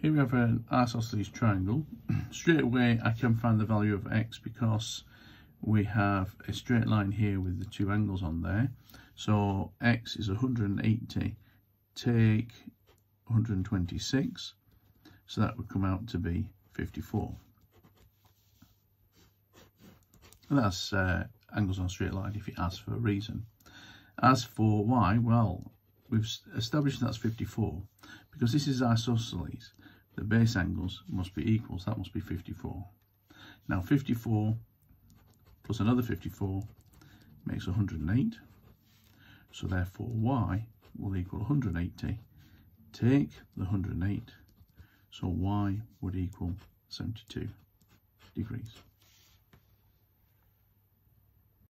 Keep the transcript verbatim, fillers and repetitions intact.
Here we have an isosceles triangle. Straight away I can find the value of x because we have a straight line here with the two angles on there. So x is one hundred eighty, take one hundred twenty-six, so that would come out to be fifty-four. And that's uh, angles on a straight line if it asks for a reason. As for y, well, we've established that's fifty-four. Because this is isosceles, the base angles must be equal, so that must be fifty-four. Now fifty-four plus another fifty-four makes one hundred eight. So therefore y will equal one hundred eighty. Take the one hundred eight, so y would equal seventy-two degrees.